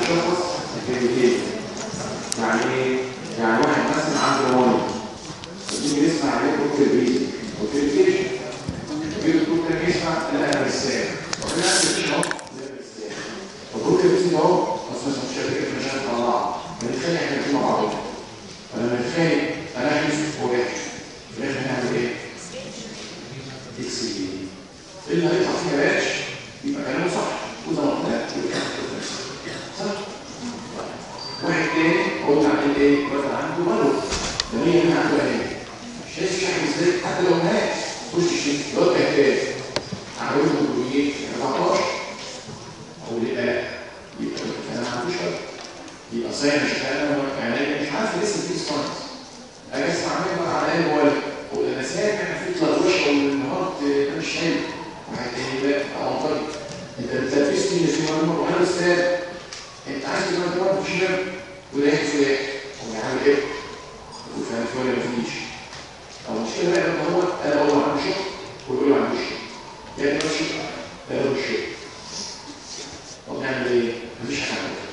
يشخص الكلينيكيه. يعني ايه؟ يعني واحد مثلا عنده موني تيجي نسمع عليه دكتور بريزي وكلينيكيشن، يجي دكتور تاني يسمع لقى رسالة وفي نفس الشيء اهو زي الرسالة. فالدكتور بريزي اهو اصلا مش شركه مش هتطلعها بنتخانق احنا الاثنين مع بعض. فلما نتخانق انا احس بوجع في الاخر هنعمل ايه؟ اكس دي اللي هيطلع فيها بلاش يبقى كلامه صح وده مقنع صح. واحد تاني قلنا عن ايه؟ قلنا عنده مرض ده هي هنا عنده ايه؟ شايف شكل ازاي حتى لو مات خش الشيء لو تحتاج عاوز له ايه 14 او لا يبقى انا ما عندوش حاجه يبقى صاير مش انا يعني مش عارف لسه في سبونس اجي اسمع منه على ايه ولا انا سامع في تلوش او النهارده ده مش حلو واحد تاني لا على طريق انت بتلبسني اللي في مرمى وانا استاذ انت عايز تبقى تمام مفيش نام وده يحصل ايه؟ هو يعمل ايه؟ وفاهم ولا مفيش او المشكله بقى ان هو انا اقول له عنده شغل ويقول له عنده شغل يعني مش شغل لا هو الشغل. طب نعمل ايه؟ مفيش حاجه نعملها.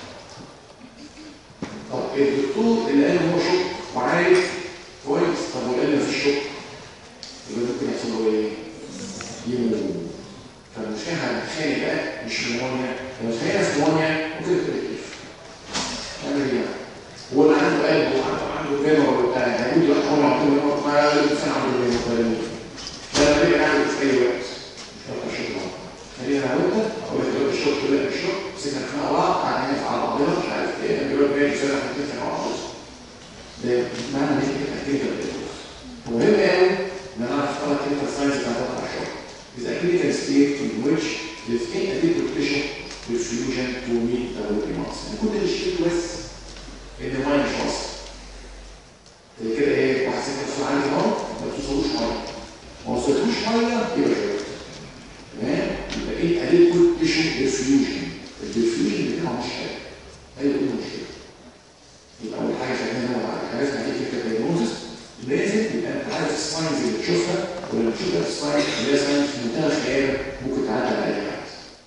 طب الدكتور اللي قال هو شغل وعارف كويس طب وقال له مفيش شغل يبقى ممكن يحصل له ايه؟ يموت. فالمشكله هنتخانق بقى مش نمونيا لو اتخانقنا في نمونيا ممكن تتكلف نعمل ايه؟ هو اللي عنده قلب وعنده جنة ولا بتاع هيقول لك هو معطيه ما الانسان عنده جنة لا خلينا نعمل في اي وقت مش هتبقى شغل خلينا انا وانت او انت الشغل تقول لك الشغل سيبنا مع بعض قاعدين على بعضنا مش عارف ايه انا بيقول لك سنه هنتفق مع بعض ده معنى ان انت تحتاج مهم قوي ان انا اعرف طبعا انت الساينس بتاع الشغل is a clinical state in which the skin adequate tissue perfusion to meet the requirements. كل الشيء بس ان الميه مش واصله زي كده ايه واحد سكر السؤال عندي اهو ما توصلوش ميه ما وصلتوش ميه يبقى شويه تمام يبقى ايه adequate tissue perfusion البرفيوجن بتاعه مش حلو ايوه دي مشكله. يبقى اول حاجه خدناها عرفنا ايه فكره الدايجنوستس لازم يبقى انت عارف الساينز اللي بتشوفها ولما تشوف الساينز اللي هي ساينز في منتهى الخيال ممكن تعدي على اي حاجه.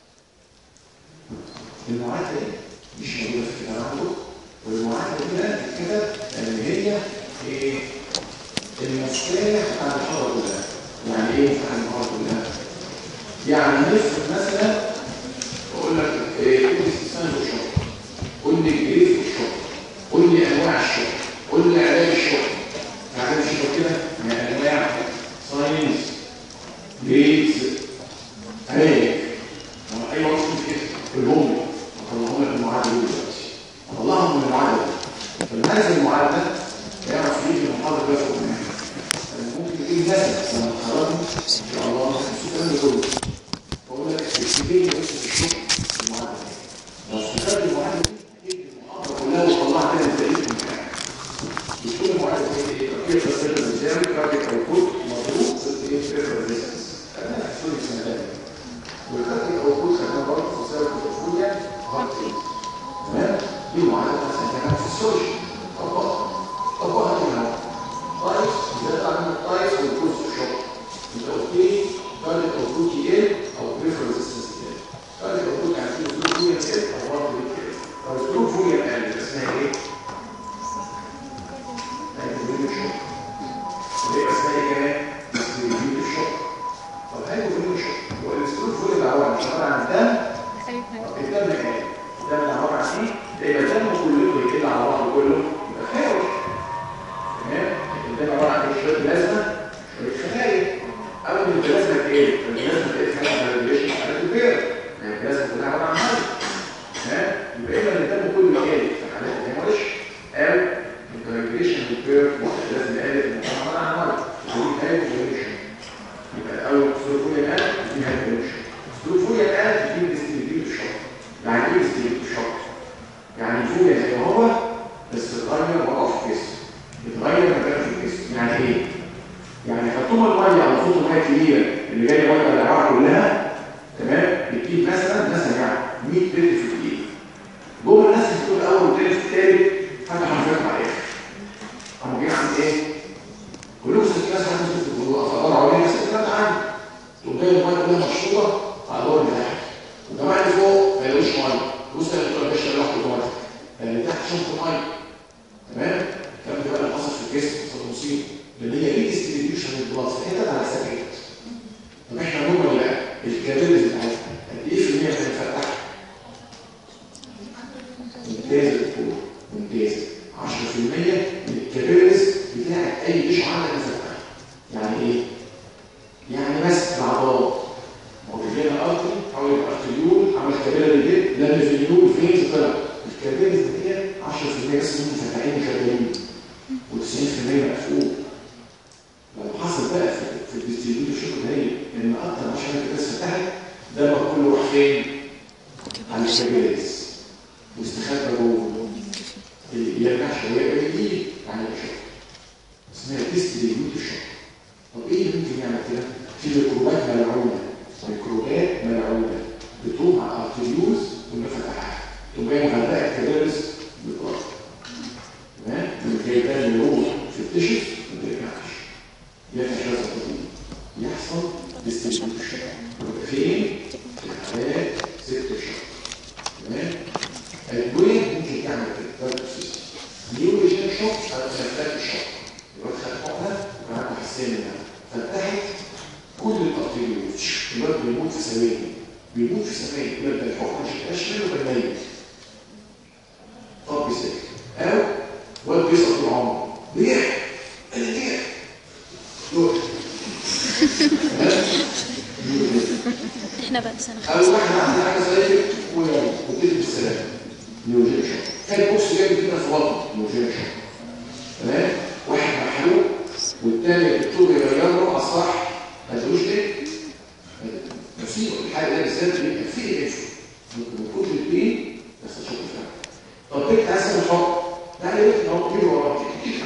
المعادله دي مش موجوده في الكتاب عندكم والمعادله دي بقى بتتكتب ان هي ايه المفتاح بتاع الحاره كلها. يعني ايه مفتاح الحاره كلها؟ يعني نفرض مثلا اقول لك ايه قول لي استثناء الشغل قول لي الجريف في الشغل قول لي انواع الشغل قول لي علاج الشغل. علاج الشغل كده يعني انواع ساينس جريدز علاج اي وصف كده كلهم اطلعهم لك المعادله دي دلوقتي اطلعهم من المعادله دي. هذه المعادله يعرف يجي في المحاضره ده فوق ممكن تيجي مثلا لما تخرجوا ان شاء الله الكلام ده كله بقول لك الكبير بس في الشغل المعادله دي لو استخدمت المعادله دي هتيجي المحاضره كلها وتطلعها كده بالتاريخ بتاعك. بتكون المعادله دي ايه؟ تفكير تصدير الزاوي كارتيك اوتبوت مضروب في الفيرر ريزيستنس خدناها في كل السنه دي والكارتيك اوتبوت خدناها برضه في الزاويه الكترونيه هارت تمام. دي معادله مثلا كانت في السوشيال طبقها كده طيب بيطلع من الطيب والجزء في الشغل انت اوكي كارتيك اوتبوت ايه او بريفر ريزيستنس ايه كارتيك اوتبوت يعني في ظروف فوليا ايه او برضه ايه او ظروف فوليا اقل اسمها ايه؟ هيدروجين الشغل ليه اسمها ايه كمان؟ هيدروجين الشغل. طب هيدروجين الشغل هو الظروف فوليا ده عباره عن الدم الدم ايه؟ الدم اللي عباره عن ايه؟ يبقى الدم كله يقل على بعضه كله يبقى خير تمام. الدم عباره عن شويه بلازما شويه خلايا اول ما البلازما ايه؟ البلازما ايه؟ حاجه ريليشن على البير يعني البلازما كلها عباره عن ميه تمام. يبقى اما الدم كله يقل في حالات الهيموريج او الدايجريشن والبير لازم يقلل المقاومه عن الميه ودي هايبوفوليشن. يبقى الاول ظروفيه الان دي هايبوفوليشن ظروفيه الان دي ديستريبيوت شوك. يعني ايه ديستريبيوت شوك؟ يعني الفوليا زي ما هو بس اتغير وضعه في الجسم اتغير مكانه في الجسم. يعني ايه؟ يعني حطوها الميه على صوت الميه الكبيره اللي جايه ميه العباره كلها تمام بتجيب مثلا يعني 100 لتر في الدقيقه. جوه الناس بتقول اول والثاني والثالث فتحوا حنفيات على الاخر. قاموا جايين عند ايه؟ كلهم ست ناس هتمسكوا اصابعوا عليها ست ناس عندي تقوم جايه الميه كلها مشروطه على الدور اللي تحت والجماعه اللي فوق ما يلاقوش ميه. بص يا دكتور باشا لوحده جوه هنا ارتري حول الارتريول عمل كابيلاري جيت لم في اليول فينز طلع الكابيلاريز دي 10% بس منهم فتحين وشغالين و90% مقفول. لو حصل بقى في الديستريبيوتور شوك ده ان اكتر من 10% بس فتحت ده بقى كله راح فين؟ على الكابيلاريز واستخبى جوه يرجع شويه يجي على الشوك اسمها ديستريبيوتور شوك. طب ايه اللي ممكن يعمل كده؟ في ميكروبات ملعونه بتقوم على الارتريولز والمفتحات تقوم جايه مغرقه الكابيلاريز بالارض. تمام؟ الجايبان اللي هو في التشف ما بيرجعش يرجع يحصل ديستريبيوتور شوك. يبقى فين؟ في الحالات 6 شهور. تمام؟ الادويه ممكن تعمل كده نيورولوجيك شوك او خلافات الشوك. يبقى خد حقنه وكمان حساسيه منها فتحت كل الارتريولز الواد بيموت في ثواني يقول لك ده الحقنه مش هتبقاش منه بالميت. طب بيسكت او واد بيسقط طول عمره ليه؟ انا ليه؟ احنا بقى سنه او واحد عنده حاجه زي كده وكده بالسلامه نيورولوجيك شوك. كان بوكس جاي كده في بطنه نيورولوجيك شوك. تمام؟ واحد محروق والتاني الدكتور يغير له على الصح ما تقولوش ليه؟ مصيبه الحاله ده بالذات بيبقى فيه ايه؟ ممكن يكون الاثنين بس اشوف فيها. طب انت عايز تعمل حق تعالى بقى اهو كده ورا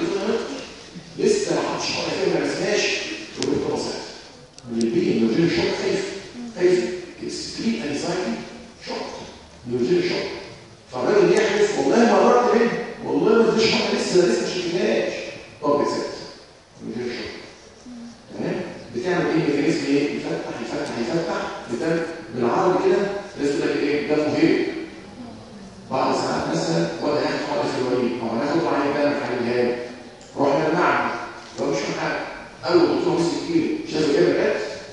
لسه ما حدش حق فيها ما رسمهاش تقول له خلاص من البي نيورولوجيك شوك خايف اكستريم انزايتي شوك نيورولوجيك شوك. فالراجل يحلف والله ما مرت منه والله ما فيش حاجه لسه ما شفناهاش. طب يا ست نيورولوجيك شوك تمام؟ بتعمل ايه ميكانيزم ايه؟ يفتح بتعمل بالعربي كده لازم تقول لك ايه؟ ده مهم. بعض ساعات مثلا ولا ياخد حاجه في الوريد او هناخد معايا كده نحللها له رحنا المعمل لو مش فاهم حاجه اول دكتور مسك كيلو شافوا ايه بجد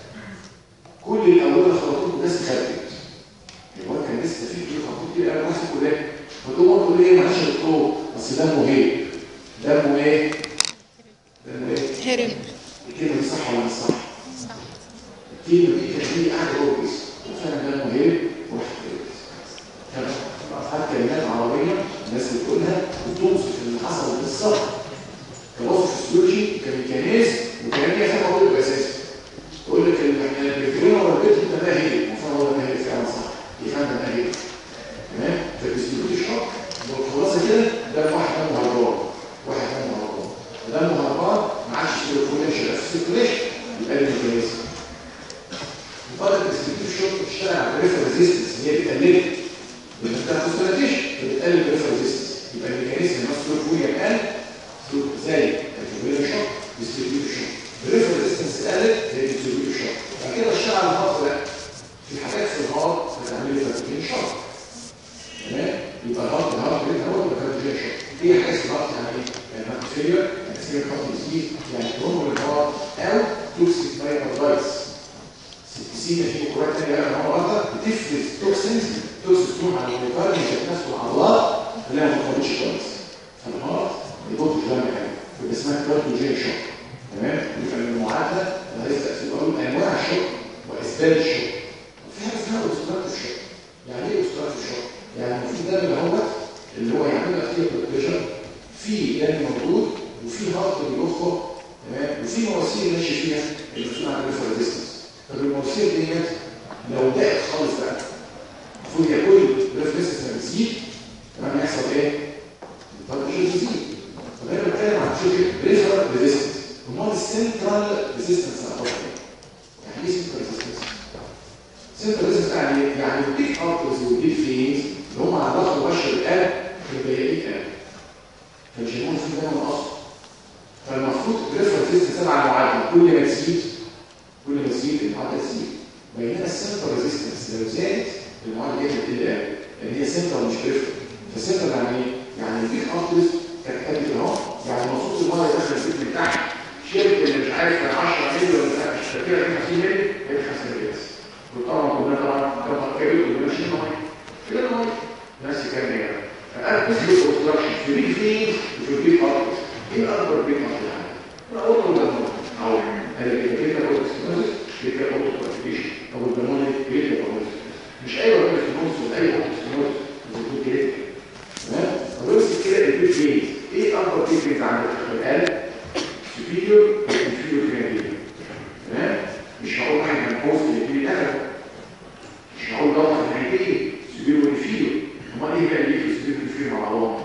كل الاوله خبطوه الناس خدت هو كان لسه في كيلو خبطوه كتير قوي ناس كلها فتقوم تقول ايه معلش يا دكتور بس دمه ايه؟ دمه ايه؟ هرب. الكلمه دي صح ولا مش صح؟ صح. الكلمه دي كانت هي قاعده جوه الجسم وفعلا دمه هرب وراح كده حتى كلمات عربيه الناس بتقولها وتوصف اللي حصل بالظبط كوصف فسيولوجي كميكانيزم وكمان هي فيها موضوع اساسي. تقول لك احنا الفكره ولا البيت ده ماهي المفروض هو ماهي فعلا صح يفهم ده ماهي. تمام؟ فالفسيولوجي الشق والخلاصه كده ده واحد دمه هربان ودمه هربان ما عادش سيركوليشن السيركوليشن يبقى الميكانيزم. مقدار الفسيولوجي الشق بتشتغل على الريفر ريزيستنس هي بتقلل لما بتاخد استراتيجي بتقلل الريفر ريزيستنس يبقى الميكانيزم نفسه فوق قل زي الفسيولوجي الشق والسيركوليشن الشق الريفر ريزيستنس قلت زي الفسيولوجي الشق. بعد كده اشتغل على الهارت لا في حاجات في الهارت بتعمل لي فسيولوجي الشق. تمام؟ يبقى الهارت ريت هو اللي فسيولوجي الشق. في حاجات في الهارت يعني ايه؟ يعني بكتيريا تاثير الهارت ديزيز يعني ترومبو الهارت او توكسيك مايكروبايتس. السينا في ميكروبات ثانيه بقى مره واحده بتفرز توكسينز تروح على الميكروبات نفسه العضلات خليها ما تخرجش كويس. فالهارت يضغط جامد قوي يبقى اسمها كارديوجين شوك. تمام؟ يبقى من المعادله اللي هيبدا في الاول انواع الشوك واسباب الشوك. في حاجه اسمها اوستراكتيف شوك. يعني ايه اوستراكتيف شوك؟ يعني في دم اللي هو يعمل لك فيه بريشر في دم موجود وفي هارت بيضخه. تمام؟ وفي مواسير ماشي فيها اللي مسؤول عن الريفر ريزيستنس. طب المواسير ديت لو ضاقت خالص بقى المفروض هي كل الريفر ريزيستنس بتزيد تمام يحصل ايه؟ البريشر يزيد. طب انا بتكلم عن ريفر ريزيستنس امال السنترال ريزيستنس يعني ايه سنترال ريزيستنس؟ سنترال ريزيستنس يعني البيك ارترز والبيك فينز اللي هم على ضغط مباشر القلب في البيئات القلب فمش هيكون في دم اصلا. فالمفروض الريفر ريزيستنس تبع المعادله كل ما تزيد المعادله تزيد. بينما السنترال ريزيستنس لو زادت المعادله دي بتقل قوي لان هي سنترال مش ريفر. فالسنترال يعني ايه؟ يعني البيك ارترز كانت قد كده اهو يعني المفروض الميه داخل البيت من تحت شرب اللي مش عارف كان 10 مللي ولا مش فاكر 50 مللي هي 5 مللي بس. وطبعا كلنا طبعا كبير كلنا ماشيين ميه كده الميه نفس الكلام ده يعني. فقال تثبت اوبستراكشن في بيك فين وفي بيك ارترز. ايه اكبر بيك ارترز يعني؟ الاوتو والدمون او انا كده اوبستراكشن كده اوتو كواليفيكيشن او الدمون كده اي اوبتيموس موجود كده. تمام؟ فبص كده البيت فين؟ ايه اكبر بيت عندك في القلب؟ سوبيريور وانفيريور كرينيال. تمام؟ مش هقول واحد منحوس للبيت القلب، مش هقول ضغط الناحيتين سوبيريور وانفيريور. امال ايه بقى اللي في سوبيريور وانفيريور مع بعض؟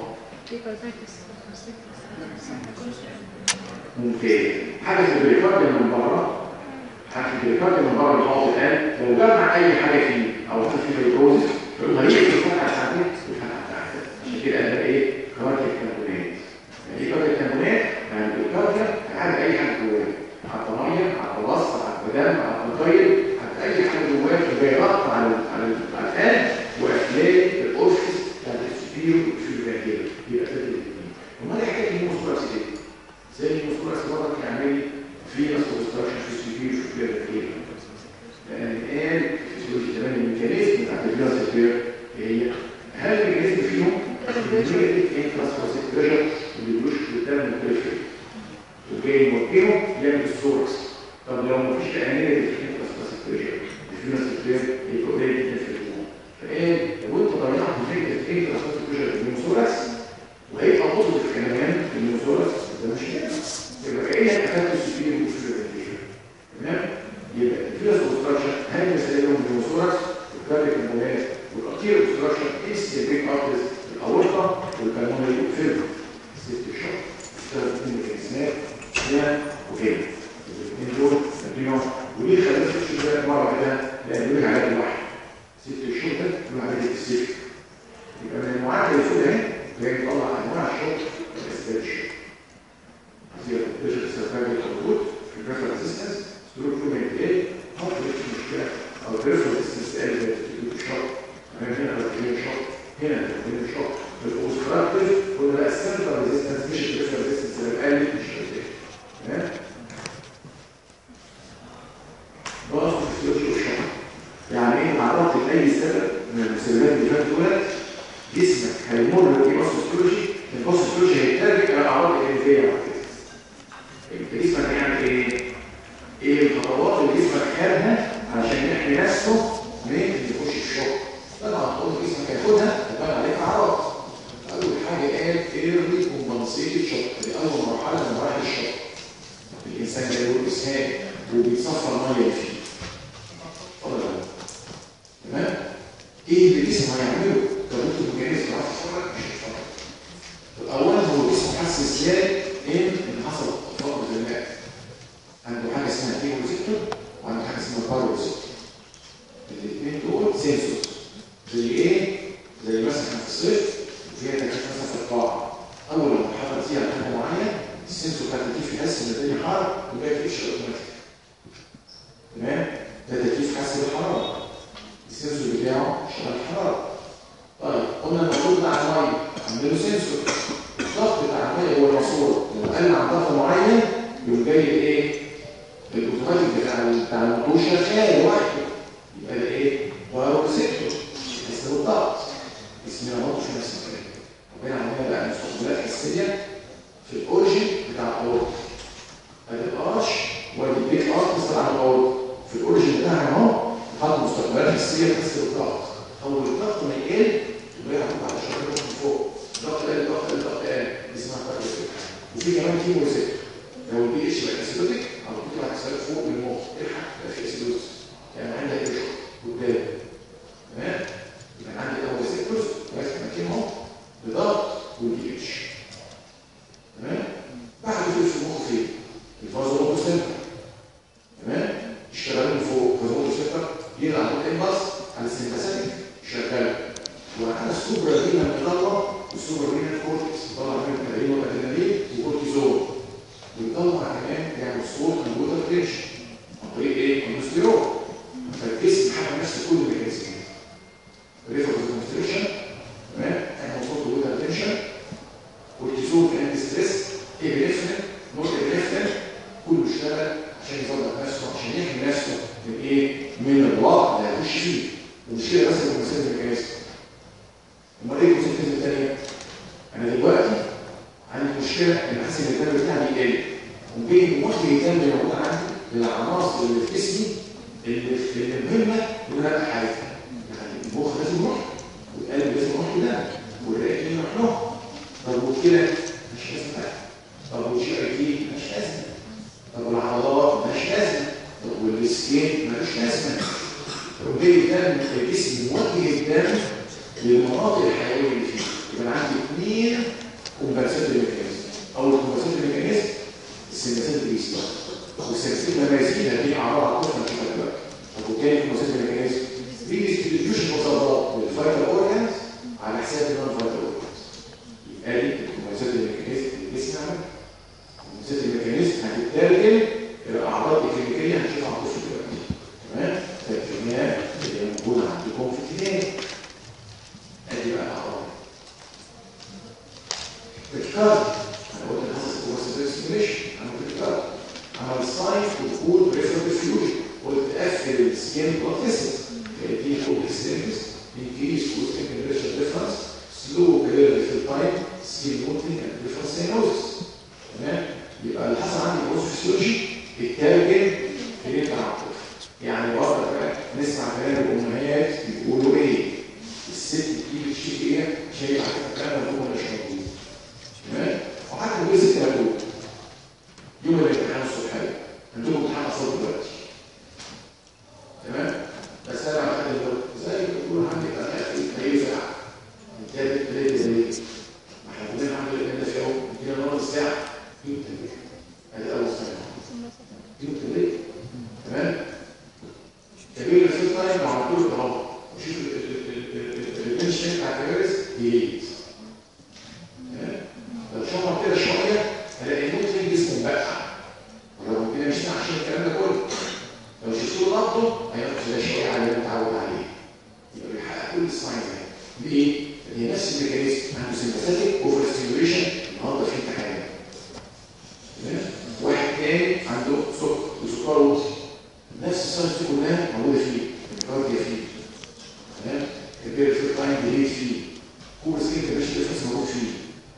ممتاز. حاجه في البريكارديوم من بره، حاجه في البريكارديوم من بره الحوض الان لو جمع اي حاجه فيه او حاجه في البروزس يقول هيجي الفتحه بتاعتك والفتحه بتاعتك. عشان كده قال ايه؟ كارتيك كامبونات. يعني ايه كارتيك كامبونات؟ يعني البريكارديوم حاجه اي حاجه جواه، حتى ميه، حتى بص، حتى دم، حتى طيب، حتى اي حاجه جواه بيغطي على القلب وافلام الاورفيس بتاعت السوبيريور والانفيريور يبقى كده الاثنين. امال ايه حكايه الهيموثوركس دي؟ زي الهيموثوركس برضه يعمل في نص اوبستراكشن في السوبيريور والانفيريور. لان الان الفسيولوجي كمان الميكانيزم بتاعت الفيروس هي هل الميكانيزم فيهم النيجاتيف انتراسبوسيت بريشر اللي بيخش في الدم البريفري وجاي موجهه يعمل الثوركس. طب لو مفيش نيجاتيف انتراسبوسيت بريشر الفيروس يبقى قليل جدا في الدم. فايه لو انت ضيعت نيجاتيف انتراسبوسيت بريشر في الثوركس وهيبقى بوزيتيف كمان في الثوركس ده مش كده. يبقى كأنك أخذت السوبيريور والانفيريور. تمام؟ يبقى الفيروس اوبستراكشن هل مسائلهم الهيموثوركس والكارdiac كومبوننت والارتيريال اوبستراكشن السيرفيك ارتريز الاورطه والبلمونري والفيبر. ست شهور اشتغل في الميكانيزمات هنا وهنا. الاثنين دول نبيهم وليه خلال 6 شهور مره كده لان دول علاج واحد. 6 شهور ده دول علاج السيف. يبقى من المعادله اللي فوق اهي جاي نطلع انواع الشغل والاسباب الشغل. زي البريشر السيرفايكال موجود في البريشر ريزيستنس دول كلهم ايه؟ حط لك مشكله او البريشر ريزيستنس قال زي الشوك هنا الشوك هنا الشوك الاوستراكتيف ولا السنتر ريزيستنس مش البريشر ريزيستنس اللي قال مش كده. تمام؟ باص الفسيولوجي والشوك يعني ايه؟ تعرضت لاي سبب من السببات اللي فاتت دولت جسمك هيمر بايه باثوفيسيولوجي، الباثوفيسيولوجي هيترجم الى اعراض الانفيه بعد كده. جسمك هيعمل ايه؟ ايه الخطوات اللي جسمك خدها عشان يحمي نفسه من اللي يخش الشوك؟ طبعا كل جسمك هياخدها هتبان عليك اعراض. اول حاجه قال ايرلي كومبنسيتد شوك، دي اول مرحله من مراحل الشوك. الانسان ده له اسهال وبيتصفى الميه اللي فيه. تمام؟ ايه اللي الجسم هيعمله؟ لو انتوا الميكانيزم عارف تتفرج مش هتتفرج. اولا هو الجسم حس ازاي ان حصل فقد الماء. عنده حاجه اسمها كيموريسبتور وعنده حاجه اسمها باروسبتور. الاثنين دول سنسورز. زي ايه؟ زي مثلا في الصيف وفيها تكييف مثلا في القاعه. اول ما الحراره تيجي على حاجه معينه السنسور بتاع التكييف يحس ان الدنيا حر ويبقى يقفل اوتوماتيك. تمام؟ ده تكييف حس بالحراره. السنسور بتاعه شغال الحراره. طيب قلنا المفروض بتاع الميه عندنا سنسور. الضغط بتاع الميه هو الماسوره لو قل عن ضغط معين يقوم جاي ايه؟ الاوتوماتيك بتاع الموتور شغال لوحده. يبقى ده ايه؟ باروسبتور يحس بالضغط. اسمها برضه في نفس الكلام. وبين عندنا بقى مستقبلات حسيه في الاوريجين بتاع الاورط. ادي الارش وادي البيك ارت طلع على الاورط. في الاوريجين بتاعنا اهو حط مستقبلات حسيه تحس بالضغط. اول الضغط ما يقل يبقى يعمل على شغله من فوق. الضغط قل الضغط قل اسمها باروسبتور. وفي كمان كيموريسبتور. لو البي اتش بقى اسيدوتيك على طول هتحسها فوق المخ الحق بقى في اسيدوز يعني عندها ايه قدام. تمام؟ يبقى عندي اول ريسبتورز ماسك مكانهم بضغط والبي اتش. تمام؟ بعد كده في المخ فين؟ الفازولوتو سنتر. تمام؟ اشتغلوا من فوق الفازولوتو سنتر يلعب الامبلس على السيمباثيك شغال وعلى السوبر رينال مطلع السوبر رينال كورتكس طلع منه ادرينال وادرينالين وكورتيزول ويطلع كمان يعمل صوت كمبيوتر تنشن عن طريق ايه؟ الكوليسترول. فالجسم حمل نفس كل الميكانيزم. ريفر كونستريكشن تمام؟ احنا صوت كمبيوتر تنشن كورتيزول كان ستريس ابريفرين نوت ابريفرين كله اشتغل عشان يظبط نفسه عشان يحمي نفسه من ايه؟ من الوضع اللي هيخش فيه. المشكله بس في الميكانيزم. امال ايه الميكانيزم الثانيه؟ انا دلوقتي عندي مشكله ان حاسس ان الدم بتاعي بيقل وبين وجه الدم اللي موجود عندي للعناصر اللي في جسمي اللي مهمه ان انا ابقى حاجه. يعني المخ لازم يروح والكلى مش لازمه. طب والجي اي تي مش لازمه. طب والعضلات مش لازمه. طب والسكين ملوش لازمه. وبالتالي الدم الجسم موجه الدم للمناطق الحيويه اللي فيه. يبقى عندي 2 كومبنساتوري ميكانيزم. اول كومبنساتوري ميكانيزم السيمباثيك ريسبونس، والسيمباثيك لما يزيد هدي اعراض عقديه هنشوفها دلوقتي. طب والتاني كومبنساتوري ميكانيزم ريديستريبيوشن اوف الفايتال اورجانز على حساب النون فايتال اورجانز. يبقى دي الكومبنساتوري ميكانيزم اللي الجسم عملها. الكومبنساتوري ميكانيزم هتترجم الى اعراض كلينيكيه هنشوفها على الطفل دلوقتي. تمام؟ فالكميات اللي موجوده عندكم في الكتاب ادي بقى الاعراض. الكارد انا قلت الحصص الكومبنساتوري ستيميوليشن انا قلت الكارد عمل ساينس وكول بريفر ديفيوجن قلت قفل السكين بروتيسس دي فوق السيرفيس increase with temperature difference slow periodic time skin molting and different cyanosis. تمام؟ يبقى اللي حصل عندي بروفيسيولوجي الترجم في التعاطف. يعني برضه بقى نسمع كلام الامهات بيقولوا ايه؟ الست بتيجي تشتكي ايه؟ شايف على الكلام ده مش موجود. تمام؟ وحتى بيقول ست موجود. يوم الامتحان الصبحيه عندكم امتحان اصلا دلوقتي. تمام؟ بس انا بعد كده زي ما بتقول عندي انا ايه ساعه انت بتلاقي زي ما احنا كلنا عندنا الكلام ده في يوم كده نقعد الساعه يوم تاني ادي اول سنه يوم تاني. تمام؟ كبير الفيل تايم مع كل اهو وشوف البنشن بتاع الكبارس يزيد. تمام؟ لو شرب كده شويه هلاقي النوترين جسمه مبقع ولو كده مش عشان الكلام ده كله لو شفتوا نبضه هياخد كده شويه على اللي متعود عليه يبقى بيحقق كل الساينز دي. ليه؟ هي نفس الميكانيزم عنده سيمباثيك اوفر ستيميوليشن النهارده في امتحان. تمام؟ واحد تاني عنده سكر وسكر وطي نفس الساينز دي كلها موجوده فيه الكارديا فيه. تمام؟ البير في التايم ديليت فيه كور سكين كباشي ديفنس موجود فيه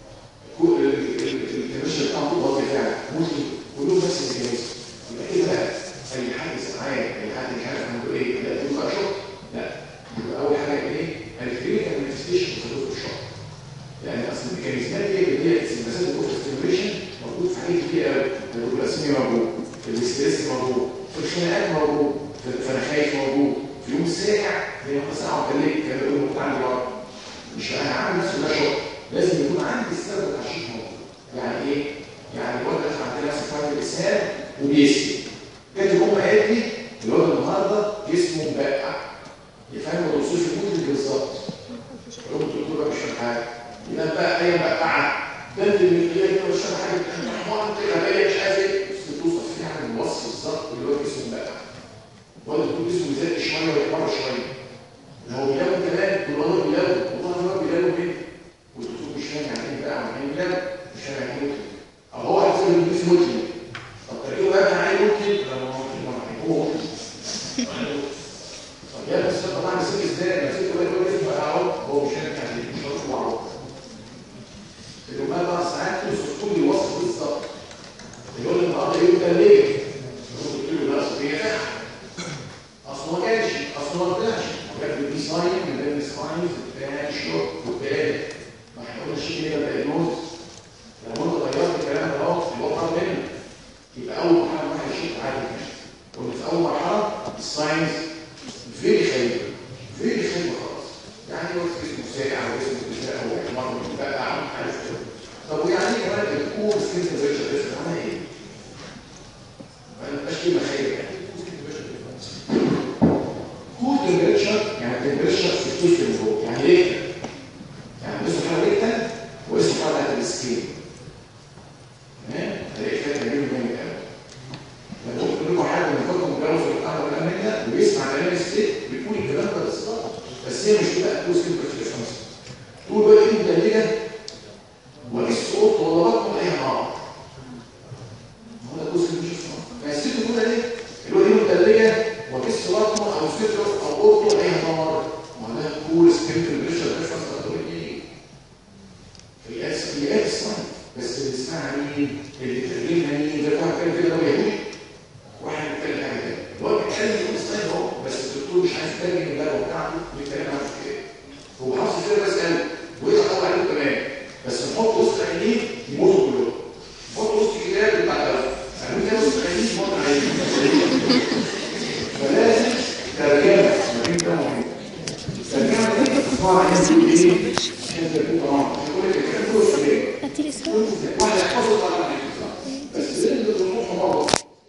الكباشي بتاعته واطي فعلا ممكن كلهم نفس الميكانيزم. يبقى كده بقى اي حد سمعان اي حد مش عارف عنده ايه لا تقول بقى شوك لا يبقى اول حاجه ايه؟ الكلينيكال مانيفستيشن في حدوث الشوك. يعني اصل الميكانيزمات دي اللي هي السيمباثيك اوفر ستيميوليشن موجود في حاجات كتير قوي. الجلاسيميا موجود، في الاستريس موجود، في الخناقات موجود، في الفنخايف موجود، في يوم الساعه زي ما ساعه وكلمت كان بيقول لك عندي برضه مش انا عامل نفسي ده شوك لازم يكون عندي السبب بتاع الشيك موجود. يعني ايه؟ يعني الواد دخل عندنا نفس فايل الاسهال وبيسكت جت الام قالت لي الواد النهارده جسمه مبقع يفهم الوصول في الموت بالظبط. قلت له مش فاهم حاجه يبقى بقى اي مبقعه ده اللي هي مش فاهم حاجه محمود كده مش عارف ايه بتوصف فيها عن الوصف بالظبط اللي هو جسمه مبقع. ولا تقول جسمه زاد شويه ويكبر شويه لو بيلاقوا كمان تقول والله بيلاقوا والله بيلاقوا منه والدكتور مش فاهم يعني ايه بقى يعني ايه بيلاقوا مش فاهم يعني ايه او هو هيصير الجسم ممكن طب تركيبه بقى معايا ممكن لما هو طب يا بس طبعا مسك ازاي مسك بقى يقول لي بقى هو مش فاهم يعني مش عارف هو عارف الجماعه بقى ساعات توصف لي وصف بالظبط يقول لي النهارده يوم ده ليه؟ قلت له لا اصل هي فعلا اصل ما جاش اصل ما طلعش وجاب دي ساين من بين الساينز بتاع الشوك وبتاع ما احنا قلنا الشيء ده بقى نوز لو انت غيرت الكلام ده اهو يبقى منه يبقى اول مرحله واحد يشوف عادي قلنا في اول مرحله الساينز فيري خايبه خلاص يعني هو اسمه ساقع واسمه بتاع او احمر بقى عامل حاجه طب ويعني ايه كمان الكور سكين تمبريتشر ديفرنس معناها ايه؟ ما تبقاش كلمه خايبه يعني كور تمبريتشر يعني تمبريتشر في الكيس اللي فوق يعني ايه؟ يعني اسمه حاجه ريكتال واسمه حاجه بتاعت السكين. تمام؟ هلاقي فيها تمرين جامد قوي. لما قلت لكم حاجه من فوق متجوز والقمر والكلام ده وبيسمع كلام الست بيقول الكلام ده بالظبط بس هي مش بتبقى كوز تمبريتشر تقول بقى ايه متلجه وقيس صوت ولا بطنه عليها نار. هو ده كوز تمبريتشر فالست تقول ايه؟ اللي هو ايه متلجه وقيس بطنه او صدره او قرطه عليها نار وعليها كوز تمبريتشر ديفرنس هتقول ايه؟ الاساسيات الصح بس اللي اسمها مين؟ اللي ترجمها مين؟ زي واحد كان كده هو يهودي واحد بيتكلم حاجه ثانيه هو بيتكلم يقول ستايل اهو بس الدكتور مش عايز يترجم اللغه بتاعته بيتكلم عن كده هو حافظ كده بس قال ويقطع عليه كمان بس تحط وسط عينيه يموتوا كلهم. حط وسط الكتاب بتاع الأول. يعني كده وسط عينيه يموت عينيه. فلازم ترجمة ما بين ده وبين ترجمة دي تسمعها عشان ايه؟ عشان تكون تمام. تقول لك الكلام كله سريع. واحد يحفظه على بس لازم تروح مرة.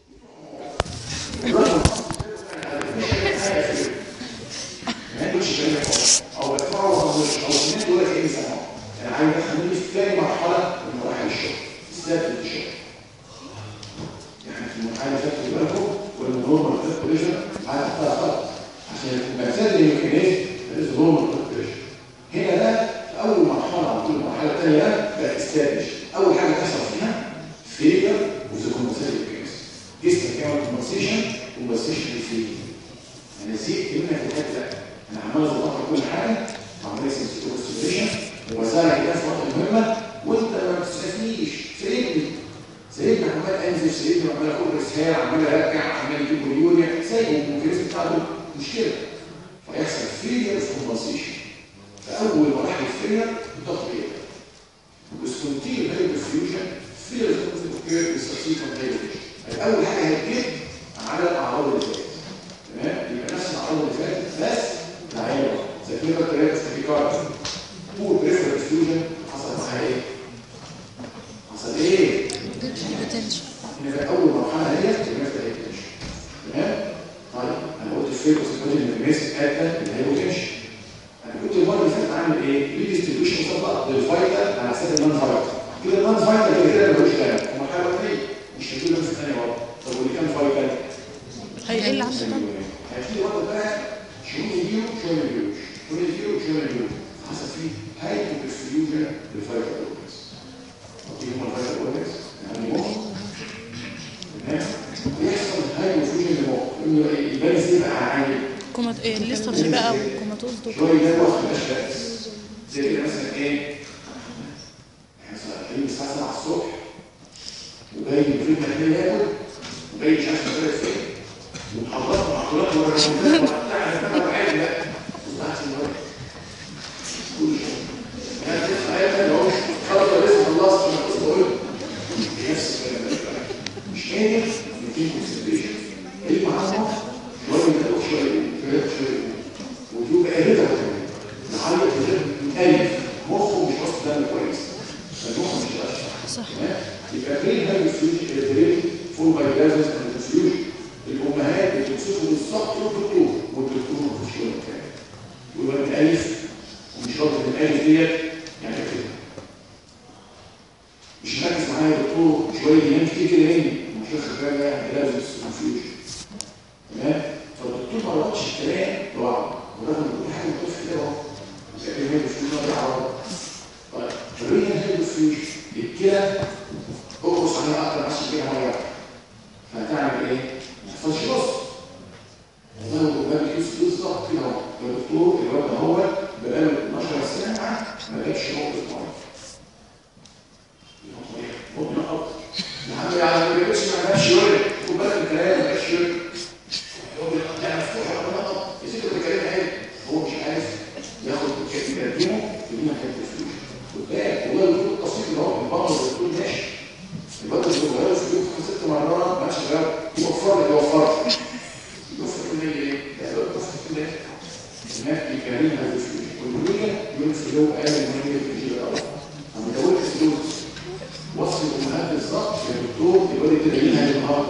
او ادفعه او اثنين دول ايه سنه. انا عايز اخليه في ثاني مرحله من مراحل الشغل. استاذ الشغل. يعني في المرحله اللي فاتت بالكم والنورمال بلاد بريشر على خط عشان المسائل الميكانيزم لازم نورمال بلاد بريشر. هنا ده في اول مرحله او في المرحله الثانيه ده استاذ. اول حاجه تحصل فيها فيلر وزيكونسيشن ميكانيزم. جسمك يعمل كومبنسيشن وكومبنسيشن فيه. انا زيت كلمه في الحته ده. انا عمال اظبط كل حاجه وعمال سنسيتيفيشن وبساعد الناس في وقت مهمه وانت ما بتستفيش سيبني عمال انزل سيبني عمال اخد رسائل عمال ارجع عمال اجيب اليوريا سايبه الميكانيزم بتاعته مش كده فيحصل فيلير كومبنسيشن فاول مراحل الفيلير بتاخد ايه؟ والسكونتيل هاي ديفيوجن فيلير كومبنسيشن بالسبسيكونت هاي ديفيوجن اول حاجه هتجيب على الاعراض اللي فاتت تمام يبقى نفس الاعراض اللي فاتت بس العينه زي كده طريقه استفيكار طول بريفر ديفيوجن حصل معاها ايه؟ حصل ايه؟ هنا اول مرحله هي الهايبوتنشن تمام؟ طيب انا قلت الفيروس الميس ادى الهايبوتنشن انا كنت المره اللي فاتت عامل ايه؟ ليه ديستريبيوشن مطبق للفايتال على حساب النون فايتال كده النون فايتال كده ملوش كلام المرحله الثانيه مش هتقول بس الثانيه برضه طب واللي كان فايتال هيقل عن كده هيبتدي برضه بقى شويه يجيله شويه ما يجيلوش شويه يجيله شويه ما يجيلوش حصل فيه هايبوتنشن للفايتال اورجانز دي هم الفايتال اورجانز يعني بيحصل هايبوتنشن للمخ انه يبان ازاي بقى عالي الليسترجي بقى والكوماتوز دول شويه ده واخد اشخاص زي كده مثلا ايه احنا الساعه 7 الصبح وجاي في المحل ياكل وجاي مش عارف يفرق فين وحضرت معقولات ورا المنتج بتاع عادي لا وبعد الوقت كل شيء يعني تسمع لو خلاص لسه خلصت انا كنت بقول نفس الكلام مش قادر يديك كونسنتريشن اللي معاه شويه يدوق شويه وتجيب قالتها كمان نعلق بجد مخه مش واصل دم كويس المخ مش قادر صح يبقى برين هاي الفيوجن فول بايلازيس اند الفيوجن الامهات بتوصفوا بالظبط الدكتور والدكتور ما فيش ولا كلام يبقى من الف ومش راضي من الالف ديت يعني كده مش مركز معايا يا دكتور شويه ينام كتير كده ينام مش واخد بالي يعني لازم الفيوجن تمام فالدكتور ما ربطش الكلام لوحده ورغم كل حاجه بتقف كده اهو لكن هي الفيوجن دي عوض طيب فرين هاي الفيوجن الكلى اقص عليها اكتر عشان كده ميه فهتعمل ايه؟ ما تحصلش بص والله هو باب الكيس بالظبط كده اهو الدكتور الواد هو بقاله 12 ساعه ما جابش نقطه ميه ممكن اكتر يا عم يعني ما جابش ما جابش ورق خد بالك من الكلام ما جابش ورق يقول لك يعني مفتوح ولا نقط يا سيدي الكلام عادي هو مش عارف ياخد يقدمه يدينا حته فلوس خد بالك والله الدكتور التصنيف اللي هو البطل الدكتور ماشي البطل الصغير في اليوم 5-6 مرات ماشي شغال يوفر لك كل ايه؟ ده يوفر كل ايه؟ هناك الكريم هذا الفلوس والمدينه ينفي له قال المدينه الجديده الاول اما دورت الفلوس وصف الامهات بالظبط يا دكتور الواد تلاقيها النهارده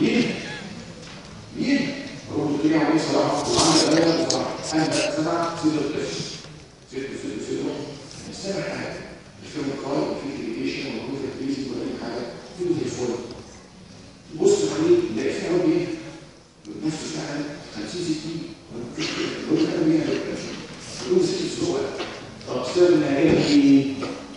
مين؟ هو الدكتور يعني صراحه وعنده ايه صراحه انا سمع سيد الطفل سيد سامع حاجه في مقال وفي كريتيشن وفي تدريس وكل حاجه كله زي الفل بص عليه تلاقي فيه عرض ايه؟ نص ساعه 50-60 يقول لك انا بيها يقول 6 سنوات طب سر النهايه دي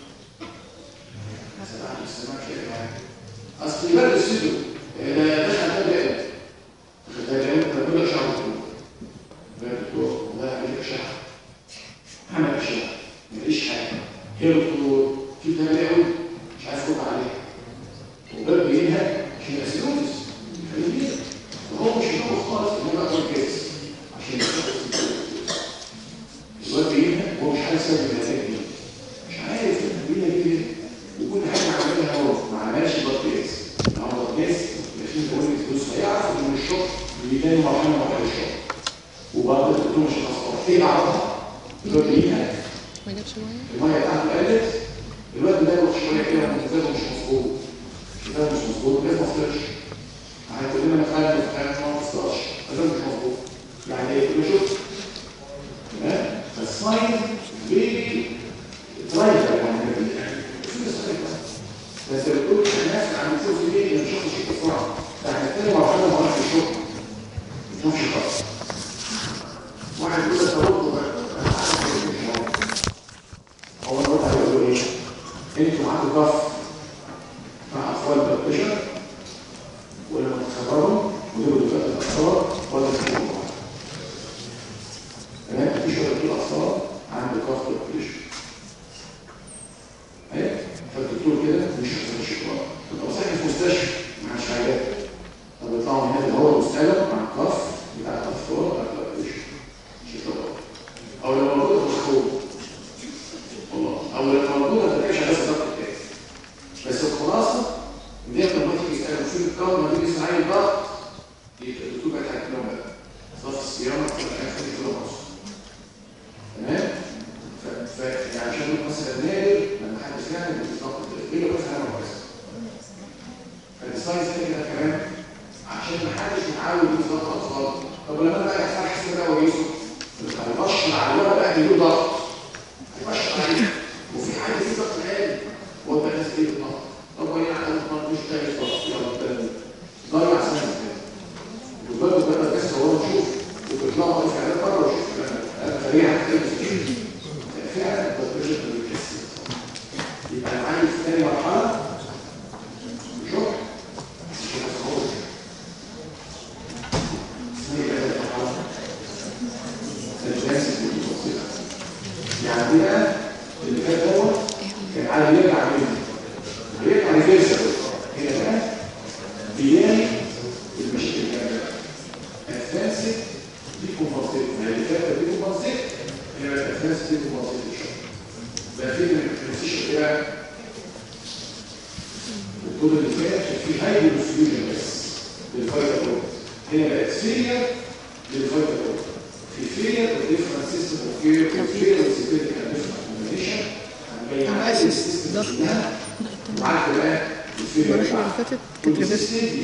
السماع كده معاك اصل يبقى السيدو ده دخل ده بقى ده بقول لك شعر دكتور والله عامل لك شعر عمل شعر مفيش حاجه هي دكتور في تلاقي مش عارف فوق عليه وباب بينها عشان اسيروتس خليه وهو مش هو خالص ان هو ياخد كيس عشان الواد بينها وهو مش عارف سبب النتائج دي مش عارف النتيجه دي عرضها الواد ليها ما جابش ميه. الميه بتاعته قلت، الواد ده شويه كده مزاجه مش مظبوط، مزاجه مش مظبوط، الناس ما وصلتش. احنا كلنا نخلف ما وصلش، مزاجه مش مظبوط. يعني ايه؟ كل شوف الساين بيبي ترايدر يعني بس بتقول الناس عم تشوف ليه ما نشوفش شيء بسرعه، احنا تاني مرحله ما راحش الشغل ما نشوفش خالص. واحد يقول لك ترد هو الرد هيقول له ايه؟ انتوا معاكم ضغط مع اطفال بالبشر ولما تتخرجوا ودول دكاتره الاطفال ولا تكونوا معاهم. تمام؟ مفيش ولا في اطفال عنده ضغط بالبشر. ايه؟ فالدكتور كده مش هياخد الشوكولاته. لو صحي في مستشفى ما عادش عيادات. طب يطلعوا من هنا هو مستلم مع الكف بتاع الاطفال بتاع بالبشر. شوكولاته. او لو موجوده في الخروج. والله او لو موجوده ما تبقاش على الضغط التاني. بس الخلاصه ان انت لما تيجي تسال في الكون ما تيجي تسال الضغط يبقى الدكتور بقى هيكلمه بقى. صف الصيانه بتبقى 5 كيلو ونص. تمام؟ يعني عشان مثلا نادر لما حد يسمعني بالضبط ايه لو مثلا انا بس فالساينس كده كمان عشان ما حدش متعود يظبط اطفال. طب لما انا بقى يحصل حسن بقى ويوسف هيبشر على الولد بقى يجيله ضغط هيبشر عليه وفي حد فيه ضغط عالي وانت الناس دي بتضغط. طب وين على الضغط مش تاني ضغط يلا الكلام ده ضيع سنه كده والبلد بقى بس هو نشوف وبيطلعوا في حاجات بره وشوف فريحه كده فعلا التطبيق بالكسر. يبقى انا عايز ثاني مرحله شوف مش هتخرج ثاني مرحله الجلسه المتوسطه. يعني بقى اللي فات دوت كان عايز يرجع منه يرجع ريفيرس هنا بقى بيلاقي المشاكل كامله ادفانسد دي كومبنسيت اللي فاتت دي كومبنسيت هي ادفانسد دي كومبنسيت ده في مفيش كده الدور اللي فات في هايبر فيوجن بس للفايتر بروت هنا بقت فيلير للفايتر بروت في فيلير وديفرنت سيستم اوف كير وفيلير وسيكيورتي اند ديفرنت كومبينيشن هنبين السيستم كلها وعارف بقى الفيلير المره اللي فاتت كانت ريفيرس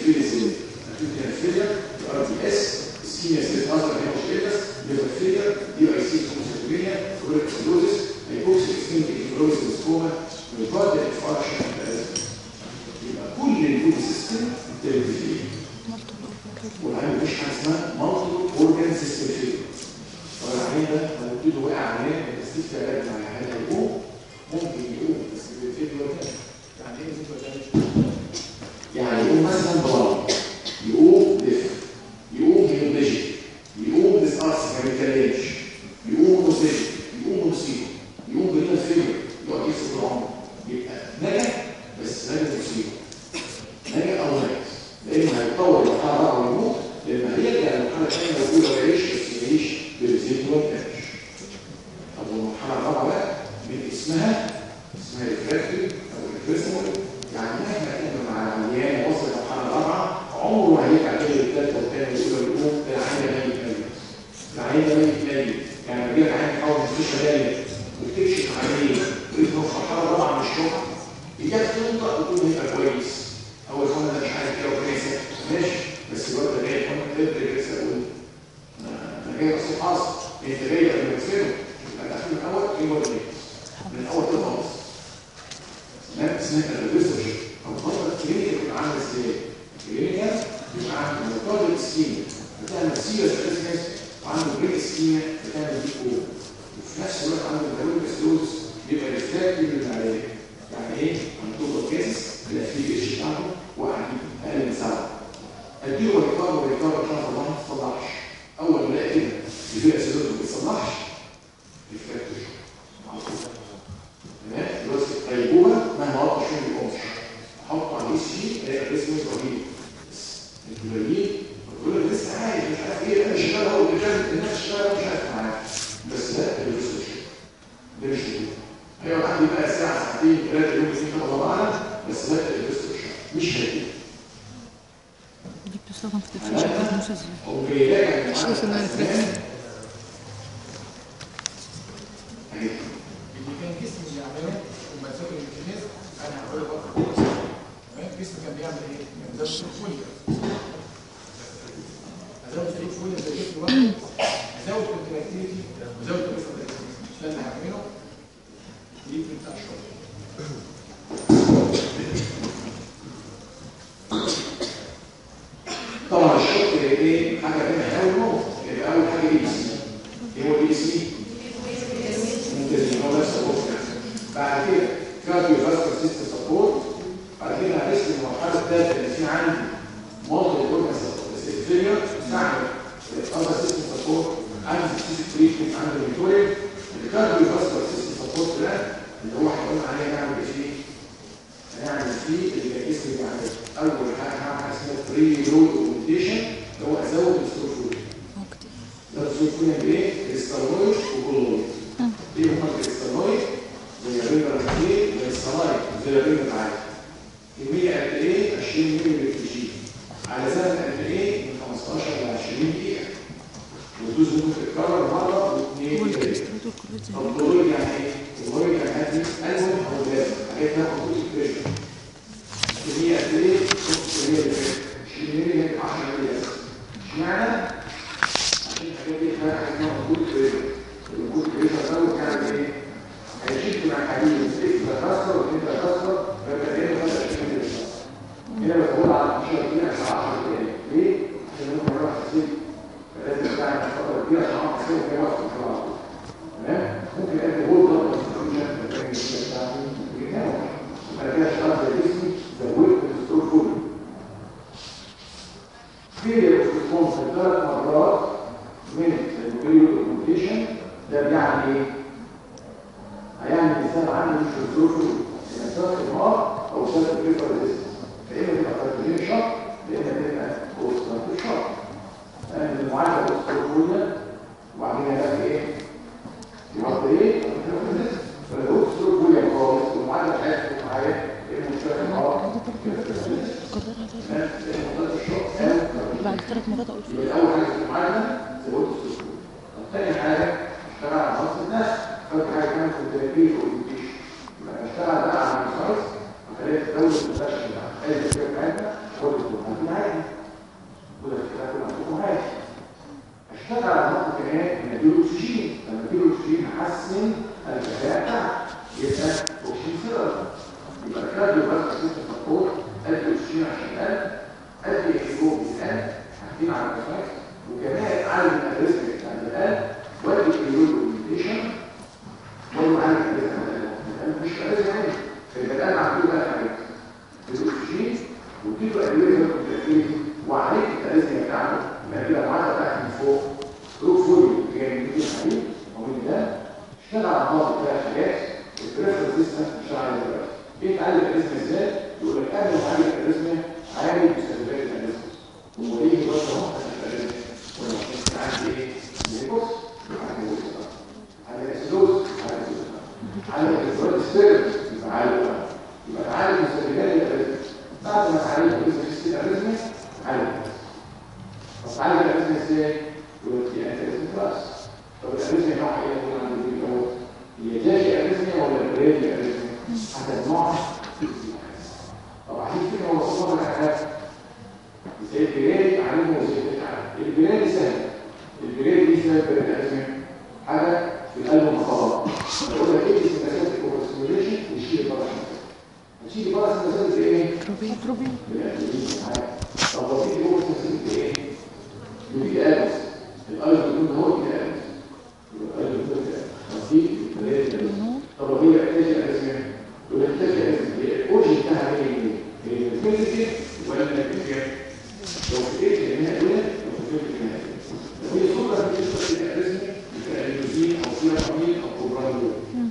فيلير ار بي اس سكينيا سيت اصلا هي مشكله ليفر فيلير دي اي سي كونسيتوميا كوريكسلوزس هيبوكسي سكين كلوزس كوما ريكارد انفاركشن يبقى كل البودي سيستم بتلف فيه والعين مفيش حاجه اسمها مالتي اورجان سيستم فيه. طب العين ده لو ابتدوا واقع عليه التسليك في علاج مع الحاله هيقوم ممكن يقوم بس بيبتدي وقت يعني ايه بالنسبه يعني يقوم مثلا بلان يقوم دفع يقوم هيمبليجي يقوم ديسارس ما بيتكلمش يقوم موسيقى يقوم موسيقى يقوم بين الفيلم يقعد يكسب العمر يبقى نجح بس نجح مصيبه نجح او نجح لانه هيتطور المرحله الرابعه ويموت لما هيرجع للمرحله الثانيه ويقول ويعيش بس يعيش بريزيت والكاش. طب المرحله الرابعه بقى من اسمها ريفراكتوري او ريفرسبل يعني مهما كان مع العيان وصل للمرحله الرابعه عمره ما هيرجع تاني للثالثه والثانيه ويقول يقوم ده العيان ميت ميت العيان ميت ميت يعني لما يجي العيان يحاول مستشفى دايما وتكشف عليه ويبقى في مرحله رابعه من الشغل يجي تنطق وتقول هيبقى كويس اول خمسه مش عارف كده وكويسه ماشي بس الوقت ده جاي كمان تدري لسه اقول انا جاي بس حاصل انت جاي قبل ما تفهم يبقى الاخير من الاول ايه ولا ايه من الاول كده خالص ما اسمها الريسيرش او فتره كلينيكال بتبقى عامله ازاي الكلينيكال بيبقى عامل مقابل سكيما بتعمل سيريس ريسيرش وعنده بريك سكيما بتعمل دي كور وفي نفس الوقت عنده الهويك اسلوز بيبقى ريفراكتوري للعلاج يعني ايه؟ عنده كيس الافيل اتش بتاعته وقاعدين اقل من ساعه اديله ويكبر شهر ما تصلحش اول ما الاقي كده الافيل اسلوز ما بيتصلحش ريفراكتوري تمام؟ دلوقتي غيبوبه مهما وقت شويه ما بيقومش احطه على الاي سي الاقي الرسم رهيب بس الجبالين بتقول لك لسه عايش مش عارف ايه انا شغال اهو الناس شغاله مش عارف معايا بس ده الريسيرش ده مش كده هيقعد عندي بقى ساعه ساعتين ثلاثه يوم اثنين الله اعلم بس ده الريسيرش مش هيك دي بتستخدم في تفتيش الكارنوس ازاي؟ هو بيلاقي مش اسمها ريفراكتوري بنعمله وما نذاكر الميكانيزم انا هقول لك برضه تمام. الجسم كان بيعمل ايه؟ كان بيزود فوليا، ازود فريق فوليا زي الجسم برضه، ازود كونتراكتيفيتي وازود بريفرنس. ده اللي هعمله دي بتاع الشغل. طبعا الشوط ايه حاجه ثانيه قوي نقطه. يبقى اول حاجه ايه سي؟ ايه هو الاي سي؟ ممكن هو نفس الوقت. بعد كده كارديو فاسكولار سيستم سبورت. بعد كده هنرسم المرحله الثالثه اللي فيها عندي مالتي اورجان فيلير. استعمل الاذر سيستم سبورت، عندي سيستم تريتمنت، عندي مونيتورنج. الكارديو فاسكولار سيستم سبورت ده اللي هو هنقول عليه نعمل ايه؟ هنعمل فيه اللي الجسم بيعمله. اول حاجه هعمل حاجه اسمها بري لود اومنتيشن اللي هو ازود السلوفود. ده السلوفود ايه؟ كريستالويد وكولويد. ايه هما الكريستالويد؟ زي الرينجر ايه؟ زي الصلايد زي الرينجر عادي. كميه قد ايه؟ 20 مللي جي على زمن قد ايه؟ من 15 ل 20 دقيقه. والدوز ممكن تتكرر مره واثنين وثلاثه. طب الكولويد يعني ايه؟ الكولويد يعني هدي انون او بلازما، حاجات فيها خطوط البريشر. كمية قد ايه؟ كمية اللي فاتت 20 مللي هي 10 مللي بس. اشمعنى؟ عشان الحاجات دي فيها حاجة اسمها وجود بريشر. الوجود بريشر ده بيعمل ايه؟ هيشد مع الحديد ويبقى يكسر ويبقى يكسر فيبقى ايه 25 مللي بس. هنا بتقول على 15 دقيقة عشان 10 دقايق. ليه؟ عشان ممكن يروح تسيب فلازم تعمل فترة كبيرة عشان اعرف اسيبه في وقت على طول. تمام؟ ممكن ادي هولد اب انسترومنت بتاعته وكده. بعد كده اشتغل زي جسمي زودت الدستور كله. فيلير اوف ريسبونس 3 مرات من البريود اوكيوبيشن ده بيعني ايه؟ هيعمل مثال عندي مش الدستور كله. يعني سواء المار او سواء البريفر ريزيستنس. فإما تبقى كارتوجين شرط لإما تبقى اوستراتيف شرط. لأن المعادلة الدستور كله وبعدين هيلاقي ايه؟ يحط ايه؟ فلو الدستور كله خالص والمعادلة بتاعتها معايا بعد 3 مرات اقول فيه. اول حاجه في المعادله زودت السكون. ثاني حاجه اشتغل على نص الناس. ثالث حاجه كانت التركيز والاوتيشن. اشتغل بقى على الريسايز وخليها تزود البرودكشن بتاعها. اي الفكره بتاعتها خد الكتب عادي. خد الكتاب كلها عادي. اشتغل على نقطه كمان ان اديله اكسجين. لما اديله اكسجين احسن الكفاءه بتاعته. يبقى اكسجين سيرر. يبقى الكارديو فاسكولار سيستم سبورت ادي اكسجين عشان ادي اكسجين بالقلب حاطين على الريسايز وكمان علم الريسك بتاع القلب وادي الكيلو اومنتيشن برضه علم الريسك بتاع القلب مش لازم يعني فيبقى القلب عنده بقى حاجات الاكسجين وتديله ادويه كونتراكتيفيتي وعليك التلازم بتاعته يبقى كده المعادله بتاعتك من فوق روح فولي جاي من الحديد ومن ده اشتغل على بعض ثلاث حاجات البريفر ريزيستنس اشتغل على دلوقتي. ايه تعالج الاريزميا ازاي؟ يقول لك قبل ما تعالج الاريزميا عالج مستلزمات الاريزميا. وليه برضه هو الاريزميا؟ ولا عندي ايه؟ ليكوس عندي وسط. عندي اسيدوز عندي وسط. عندي الفرد ستيرن يبقى عالج بقى. يبقى تعالج مستلزمات الاريزميا. بعد ما تعالج الاريزميا عالج. طب تعالج الاريزميا ازاي؟ يقول لك دي انتي كلاس. طب الاريزميا نوعها ايه؟ يقول عندي دي اهو. هي جاي اريزميا ولا بريدي اريزميا؟ حسب نوعها. طب عشان كده هو صور الحاجات زي البريد علمه وزي البريد. البريد سهل. البريد دي سهل بريد اريزميا حاجه في القلب المخابط. بقول لك ايه سماسات الاوفرستيميوليشن نشيل الباراسمباثيك. هنشيل الباراسمباثيك بايه؟ تروبين. بالادرينالين معايا. طب هو في الاوفرستيميوليشن بايه؟ بالالبس. الالبس بدون هو بالالبس. يبقى الالبس بدون الالبس. في البريد. طب هي احتاج اريزميا ونحتاج الأوجه بتاعها هي الفيزيكال ولا الفيزيكال؟ لو فكرت إنها أولى لو فكرت إنها لو هي صورة بالنسبة للأريزميا يبقى اليوزين أو سيرابامين أو كوبرانول.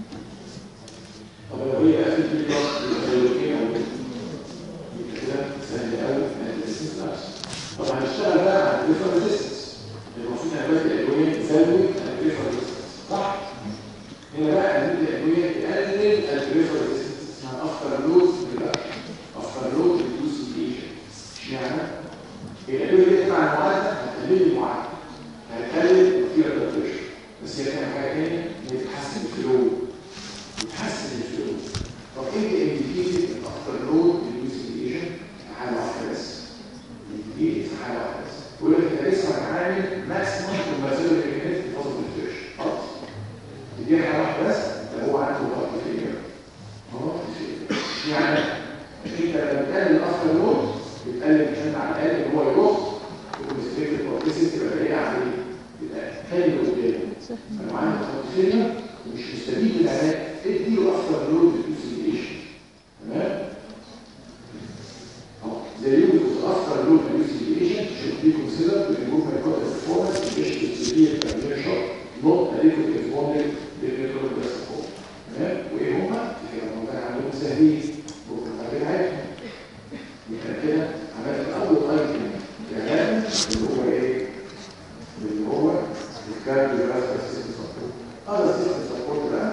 طب لو هي أسيد بالباص يبقى اليوزين أو يبقى كده سهل قوي من الريزيستنس نفسه. طب هنشتغل بقى على البريفر ريزيستنس. المفروض إن دلوقتي الأدوية تزود البريفر ريزيستنس صح؟ هنا بقى هنبدأ الأدوية تقلل البريفر ريزيستنس. أفضل لود ريدكشن أفضل لود ريديوسيشن. اشمعنى؟ الأدوية دي مع المعادلة هتقلل المعادلة هتقلل الفيرال بريشر بس هي تعمل حاجة تانية إن تحسن الفلو وتحسن الفلويد. طب ايه اللي بيجي الافتر لود لليوزيشن في حاله واحده بس؟ بيجي في حاله واحده بس. ويقول لك احنا لسه هنعمل ماكسيموم كومبنسيشن للكلمات في فاصل الفيش. خلاص. دي حاله واحده بس لو هو عنده ضغط فيجر. يعني انت لما بتقلل الافتر لود بتقلل الحمل على الاقل ان هو يروح والستريك البروسيس تبقى بعيده عليه. يبقى حلو قدامه. لو عنده خطوتين مش مستفيد من العلاج ادي له افتر لود لليوزيشن. تمام؟ The use of after load hallucination should be considered to improve myocardial performance in patients with severe cardiac shock, not adequate responding to myocardial support. تمام؟ وايه هما؟ في الموضوع عندهم سهلين بكره بتاعتهم. يبقى كده عملت اول ايتم كلام اللي هو ايه؟ اللي هو الكارديو سيستم سبورت. هذا السيستم سبورت بقى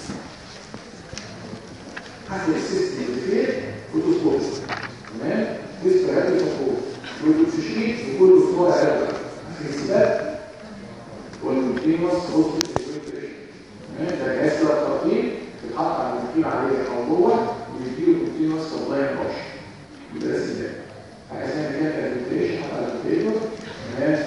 حسب السيستم اللي فيه وتظبطه. تمام؟ لسه هذا سبورت والتشريح بكل اسبوع علاج الحسابات والكونتينوس بوست تمام؟ ده جهاز الترطيب بيتحط على المكين عليه او جوه ويديله كونتينوس سبلاي رش. يبقى ده سيستم حاجه ثانيه كده كالكوليشن حط على الكمبيوتر. تمام؟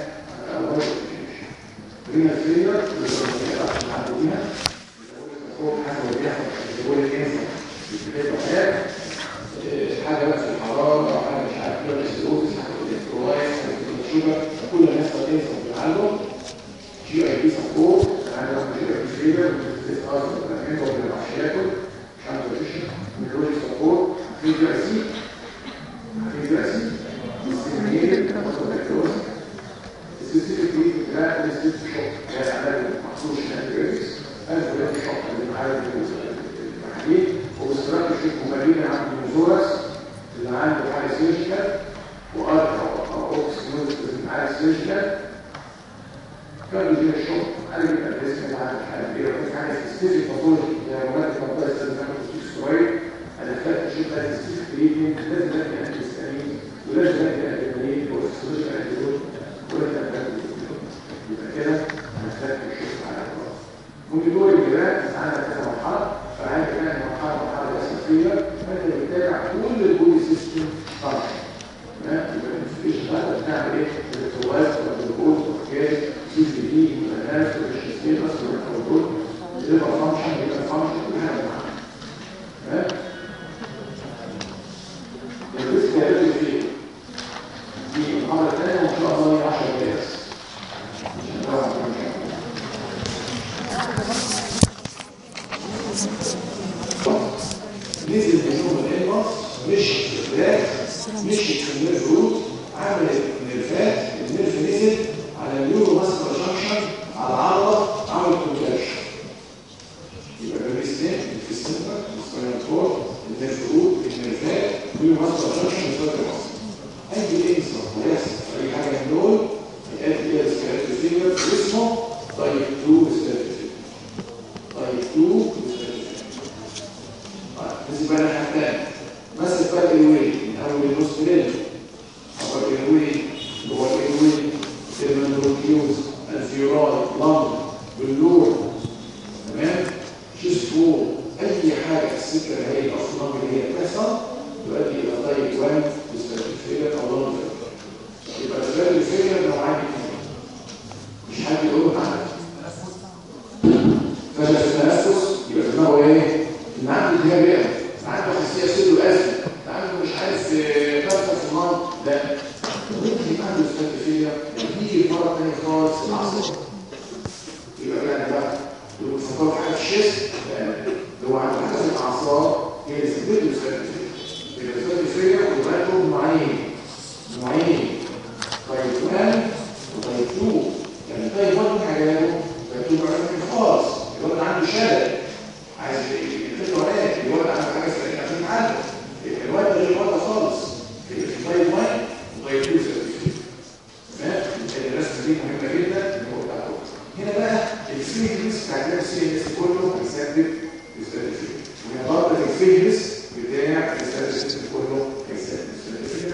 رينا فيلر عشان نعديها هو حاجه بيحصل بيقول الانسان بيبقى حاجه بقى في الحراره او حاجه مش عارف ايه الاستروز حاجه الاسترولايز الشوجر كل الناس الانسان بيعالجوا جي اي بي سبورت عندنا جي اي بي فيلر بتتقاس بالمكان ولا العشياته مش عارف ايش من الروج سبورت في جي اي سي specifically that is the shock يعني مخصوص الانتيبيوتكس الانتيبيوتك شوك اللي معايا الحديد وباستراحه شيء مبين عند النزورس اللي عنده حاله سيرجيكال وارجع او اوكسينوز اللي معايا سيرجيكال كان بيجي الشوك قال لي الاسم اللي عنده حاله ايه وفي حاجه سبيسيفيك باثولوجي زي هرمونات المنطقه استخدام الكورتيكوستيرويد انا فاكر شيء ده سبيسيفيك تريتمنت لازم ندي انتي هيستامين ولازم ندي ادرينالين واكسجين انتيبيوتك يبقى كده هنحتاج نشوف على الراس. ممكن دور الجراح معانا كذا مرحله فعايز كمان مرحله اساسيه فانت بتتابع كل البودي سيستم طبعا. تمام؟ يبقى الانفليشن ده بتعمل ايه؟ الريتوات والجلوكوز والكاس سي بي دي والناس والشيستينس والكونترول يبقى فانكشن يبقى فانكشن كل حاجه معانا. تمام؟ الريسك هيبقى فيه دي المحاضره الثانيه وان شاء الله 10 دقائق بس. نزل منهم الانباص مش الفراخ مش النيرف روت عملت نيرفات النيرف نزل على النيورو ماسكولار جانكشن على العضله عمل كونتراكشن. يبقى بالريستين في السنتر السباينال كورد النيرف روت النيرفات النيورو ماسكولار جانكشن بتاعت الراس. اي انسان هيحصل اي حاجه من دول يؤدي الى سكيلتال فيلر اسمه تايب 2 سكيلتال فيلر. تايب 2 بالنسبه لنا حتى مثل فرق الويل من اول النص ليل فرق الويل اللي هو الويل المندروكيوز الفيورال لامب باللور. تمام؟ شيستو اي حاجه في السكه اللي هي الاصنام اللي هي بتحصل تؤدي الى تايب 1 سكيلتال فيلر او لامب. يبقى السكيلتال فيلر نوعين اثنين مش حد يقول عنه فشل في التنفس يبقى دماغه ايه؟ ان عنده التهاب رئوي عنده حساسيه سيلو الازمه عنده مش عارف كارثه في النار لا ممكن يبقى عنده سكتفيه يجي مره ثانيه خالص العصب يبقى يعني بقى لو فكرت في حاجه في الشيست لو عنده حاجه في الاعصاب هي اللي سببت له سكتفيه. يبقى السكتفيه وبرضه نوعين تايب 1 وتايب 2. يعني تايب 1 حاجه تايب 2 بقى خالص الواد عنده شلل عايز الواد عنده حاجه اسمها عشان يتعالج الواد غير الواد خالص في تايب 1 وتايب 2 سيرتيفيكيت. تمام؟ الرسمه دي مهمه جدا اللي هو بتاعته. هنا بقى الفيجنس بتاع السي اس كله هيسبب السيرتيفيكيت وهي برضه الفيجنس بتاع السيرتيفيكيت كله هيسبب السيرتيفيكيت.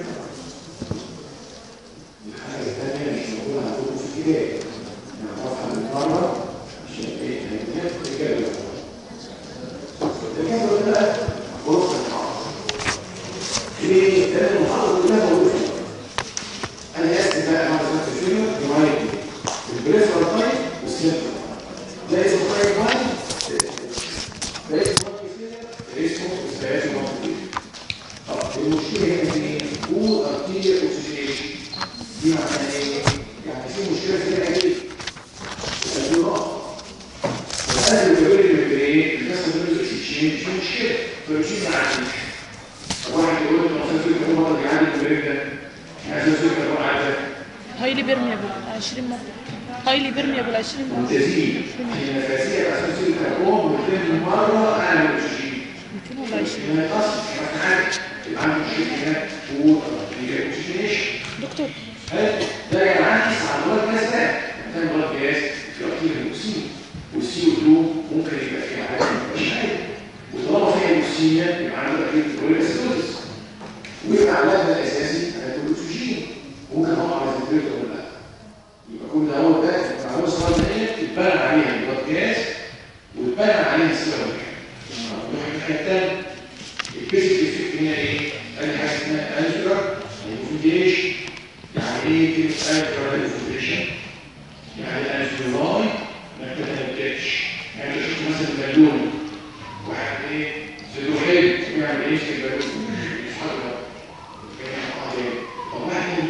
الحاجه الثانيه مش موجوده عندكم في الكتاب نعرفها بالمره عشان ايه هناك اجابه الكاتب ده بقى غرفه المحاضره. ليه؟ لان المحاضره كلها موجوده فيها. انا اسف بقى انا ذكرت فيها ديمايل البريفرال تايب والسنترال ده اسمه تايب 1 ده اسمه اسمه المشكله هي ان وول ارتيريال اوكسجينيشن دي معناها ايه؟ يعني في مشكله في الايه؟ الادوار الادوار اللي ايه؟ الناس بتقول اكسجين في مشكله فمشي معاك واحد يقول لك مثلا في كل مره بيعدي البريك ده عايز يذكر مره عايزه هايلي بيرميبل 20 مره هايلي بيرميبل 20 مره ممتازين النفسيه عشان تصير الكربون وتاني مره انا الاكسجين 200 ولا 20 ما يقصش ما تعرفش يبقى عنده مشكله هناك وول ارتيريال اوكسجينيشن دكتور ده ينعكس على البلد جاز ده كان بلد جاز في اكتر الاكسين والسي او 2 ممكن يبقى فيها حاجه مش حاجه وطالما فيها اكسين يبقى عنده اكيد كلوريك اسيدوز ويبقى علاجنا الاساسي الاكسجين ممكن نقع على الفلتر ولا لا يبقى كل ده معلومه صغيره هي تتبنى عليها البلد جاز وتتبنى عليها السيرم حتى البيسك افكت هنا ايه؟ قال حاجه اسمها انجلر انفيديشن يعني ايه كلمه انجلر انفيديشن؟ يعني الانجلولاي ما بتتنبتش يعني انت شفت مثلا بالون واحد ايه زلوحيد بيعمل ايه في البالون يتحرك طب واحد هنا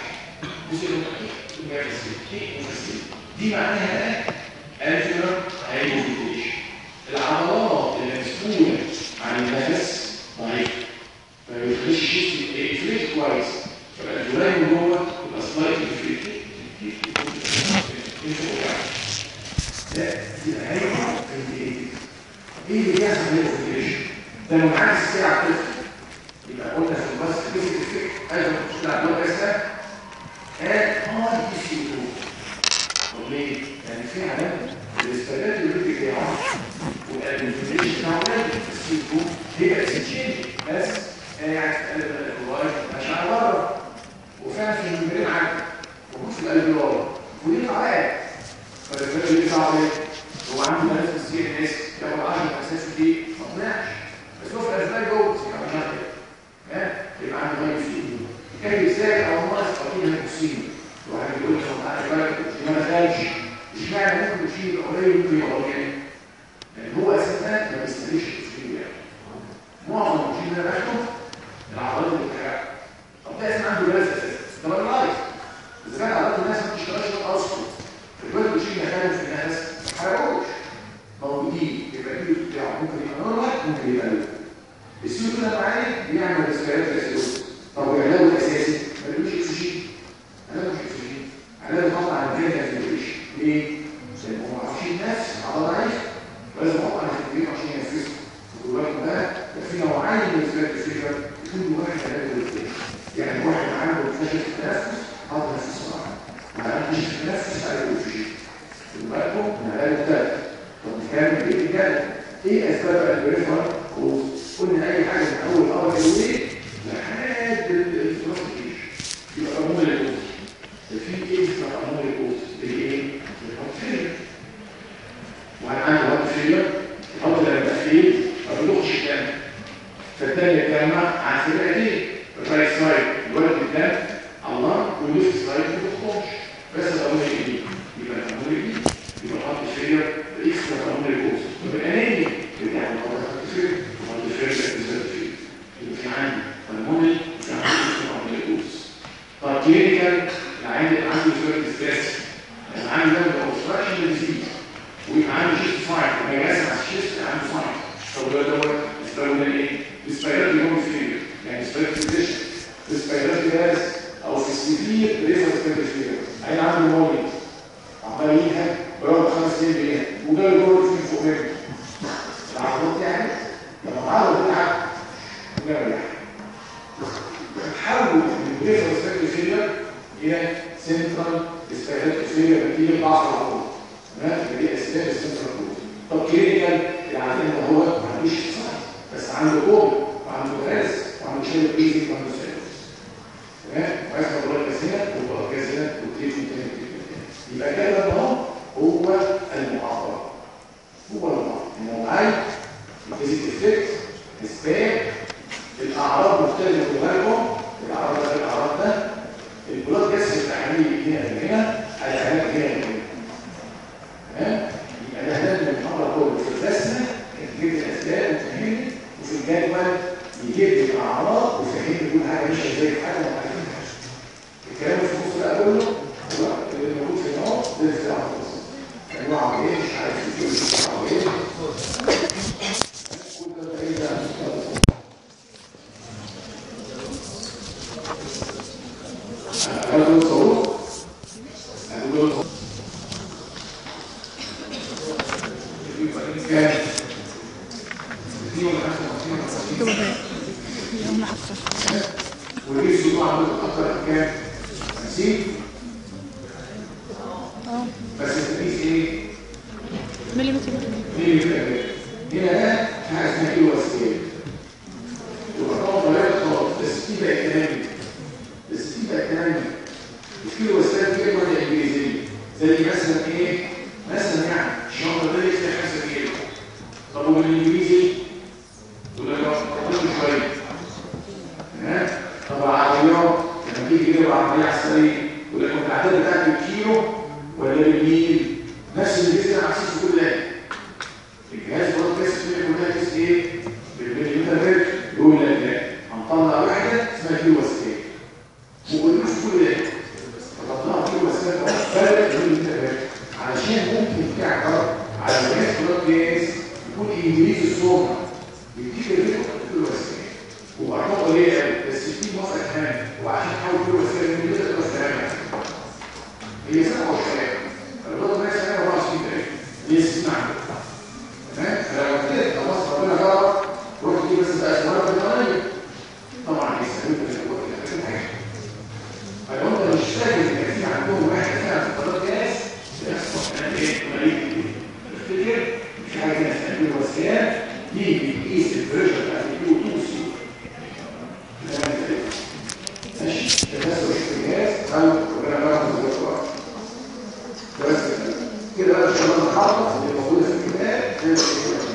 دي معناها انجلر انفيديشن العضلات اللي مسؤوله عن النفس ضعيفه ما بيخليش الجسم يفريك كويس فبقى الجولاي من جوه يبقى سلايت يفريك لا يبقى هي ايه اللي بيحصل في الفريش ده منعكس الساعه كده يبقى قلنا في الباص فيزيك افكت ايضا مش على الوقت ده هاي دي سي 2 طب ليه؟ يعني في علامه الاستعداد اللي بتاعه والانفورميشن بتاعه السي 2 هي اكسجين بس قاعد في قلب الالفيولاي ماشي على بره وفعلا في الممبرين عندك موجود في الالفيولاي ودي قواعد فالفكره اللي بيطلع ايه؟ هو عنده نفس السي ان اس لو 10 اساس دي ما طلعش بس هو في الالفيولاي جوه يبقى يبقى عنده ميه في ايده كان ازاي او ناقص قليل هيكسين واحد بيقول لك هو عارف بالك ما دخلش اشمعنى ممكن يشيل قليل ممكن يبقى قليل يعني هو اساسا ما بيستهلكش الاكسجين يعني معظم الجين اللي باخده العضلات اللي بتحرق طب ده اسمه عنده جهاز اساسا ده بقى لايف اذا كان عضلات الناس ما بتشتغلش اصلا الجهاز الجين مكانه في الناس ما تحرقوش موجودين يبقى الايد بتاعه ممكن يبقى نورمال ممكن يبقى لو السيو كده معايا بيعمل ريسبيرات اسيدوز طب العلاج الاساسي ما بيقولش اكسجين علاج مش اكسجين علاج قطع عن الجهاز الفيبريشن ليه؟ عشان هم عارفين نفس عضله ضعيفه لازم اقطع عن الفيبريشن عشان ينفذوا ودلوقتي بقى في نوعين من الريسبيرات الفيبر كل واحد علاج الفيبريشن يعني واحد عنده فشل في التنفس حاطط نفس الصراحه ما عندوش التنفس علاج الفيبريشن دلوقتي من علاج الثالث طب نكمل بايه كده؟ ايه اسباب البريفرال قلنا اي حاجه من اول ار ال لحد الفروستيشن يبقى قانون الجوز في ايه اسمه قانون الجوز اللي ايه الهارت وعن عنده هارت فيلر الهارت لما يبقى فيه ما بيضخش الدم فالدم يتجمع عن سرعتين الرايت سايد يولد الدم على الله والليفت سايد ما بيضخش بس القانون الجديد يبقى القانون الجديد يبقى الهارت فيلر اكسترا قانون الجوز يبقى اناني بتاع الهارت فيلر في عندي هرموني وفي عندي الجلوكوز طب كلينيكال العيان اللي عنده سويت ستريس يعني عندي ده اوبستراكشن ديزيز ويبقى عندي شيست فايت يبقى جاسم على الشيست عنده فايت طب ده دوت يستخدم ايه؟ ريسبيرات هون فيلر يعني ريسبيرات فيزيشن ريسبيرات جاز او في السيفير ريسبيرات فيلر عيان عنده مولد عمال ينهج بيقعد 5 سنين بينهج وده الجول فيه فوق منه العضلات يعني لما العضله بتتعب بتحول من بريفرال سيركل فيلر الى سنترال استهلاك فيلر نتيجه ضعف العضله تمام دي اسباب السنترال كود طب كلينيكال العيان ده هو ما عندوش صحه بس عنده قوه وعنده غاز وعنده شيء ايزي وعنده سيرفس تمام وعايز اقول لك هنا وبقى هنا وتريتمنت تاني يبقى كده اهو هو المحاضره هو الموضوع النوعين الفيزيك افكت اسباب الاعراض مختلفه لكم. الاعراض ده الاعراض ده البلاد جاس التحليل هنا من هنا العلاج هنا من هنا. تمام؟ يبقى ده هدف من المحاضره كله في الرسمه تجيب لي الاسباب وتفهمني، وفي الجدول يجيب لي الاعراض ويفهمني كل حاجه ماشيه ازاي في حاجه ما عارفينهاش. الكلام في النص بقى كله هو اللي موجود في النص ده الاختلاف الخاص. انواع ايه مش عارف ايه كل ده ايه ده هذا صوت هذا صوت كام دي ولا 55 يوم حصل والريس يطلع عنده اكتر كام 50 بس التقيس ايه مليمتر. هنا ده حاجه اسمها كيلو واسكيل والارقام اتغيرت خالص. بس دي بقت 80 الكيلو واسكيل دي كلمه انجليزيه زي مثلا ايه مثلا يعني الشنطه دي فيها 5 كيلو. طب وبالانجليزي يقول لك كل شويه. تمام؟ طب العربيات لما تيجي تجيب عربيه على السريع يقول لك العدد بتاعك بالكيلو ولا بالميل؟ نفس اللي بيسمع عكس كل ده. الجهاز برضه كاس الدنيا كلها كاس ايه؟ بالمليمتر يقول لك لا هنطلع واحده اسمها كيلو واسكيل وقلنا كل ده فطلعنا كيلو واسكيل فرق بالمليمتر علشان ممكن تعبر على جهاز جاز يكون انجليزي الصوره يديك الريتم كيلو واسكيل وارقام قليله قوي بس في موافقه كمان وعشان تحاول كيلو واسكيل من كده تبقى كلام هي سنه وشويه فالوضع ده سنه 24 دقيقه هي 60 عندك. تمام؟ فلو كده خلاص ربنا جرب روح دي بس بقى اسمها بالطريقه طبعا هيستخدموا في الوقت ده حاجه. فلو انت مش فاكر ان في عندهم واحد فيها في قناه جاز بيحصل كلام ايه؟ قليل تفتكر في حاجه اسمها كيلو واسكيل يجي يقيس البريشر بتاع الكيلو 2 سي. ماشي؟ ده بس الجهاز او ربنا جرب بس كده بقى ان شاء الله نخلص اللي موجوده في الكتاب